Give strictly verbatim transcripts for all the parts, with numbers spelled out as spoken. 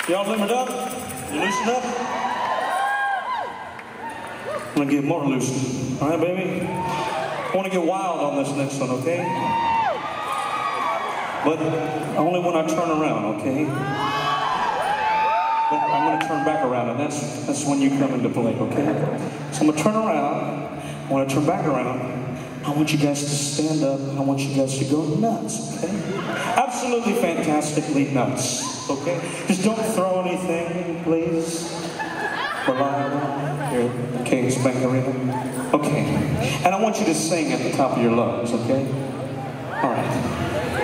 Y'all limbered up? You loosened up? I'm gonna get more loosened. All right, baby? I wanna get wild on this next one, okay? But only when I turn around, okay? But I'm gonna turn back around, and that's, that's when you come into play, okay? So I'm gonna turn around. When I turn back around, I want you guys to stand up, and I want you guys to go nuts, okay? Absolutely fantastically nuts, okay? Just don't throw anything, please. Reliable, here at King's Bank Arena. Okay. And I want you to sing at the top of your lungs, okay? All right.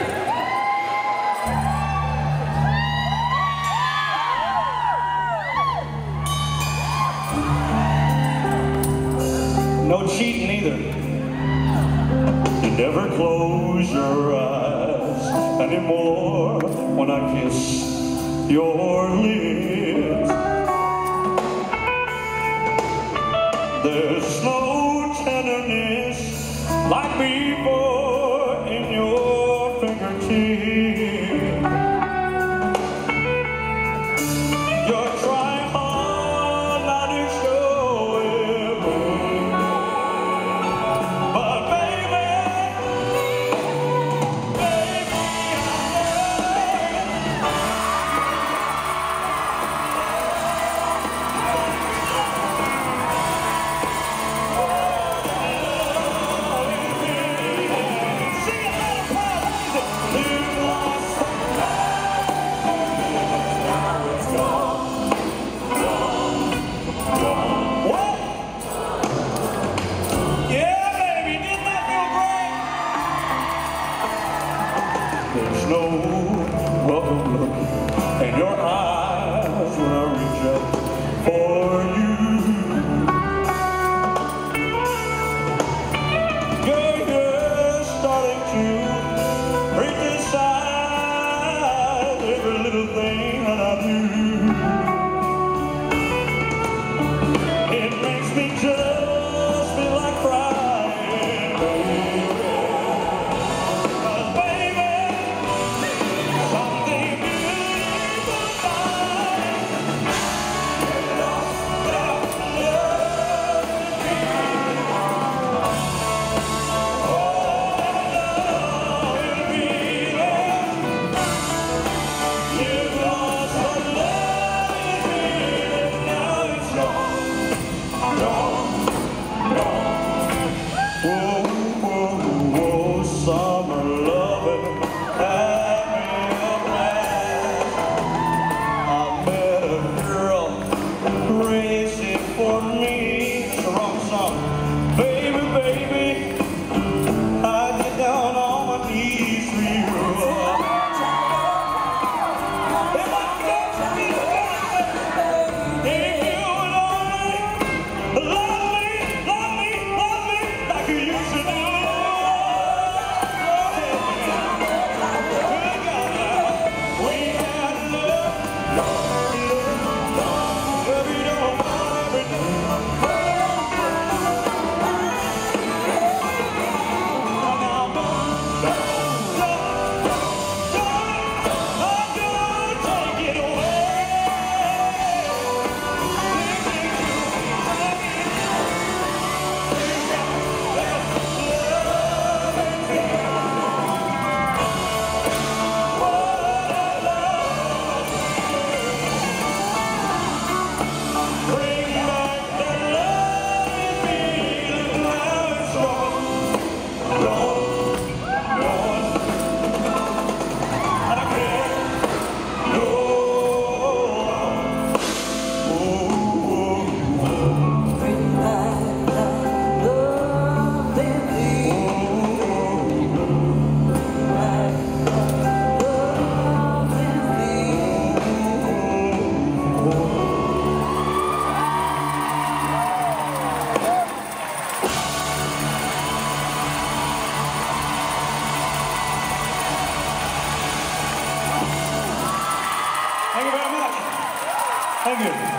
No cheating either. You never close your eyes anymore when I kiss your lips. There's no tenderness like before in your fingertips. You're trying hard not to show it, but baby, baby, there's no welcome look in your eyes when I reach out for you. Girl, you're starting to criticize every little thing that I do. It makes me just feel like crying, baby. Summer loving had me a blast. I met a girl crazy for me. It's the wrong song. Baby, baby, I get down on my knees for you. If I could be the if you would only love me, love me, love me like you used to do. Thank you very much. Thank you.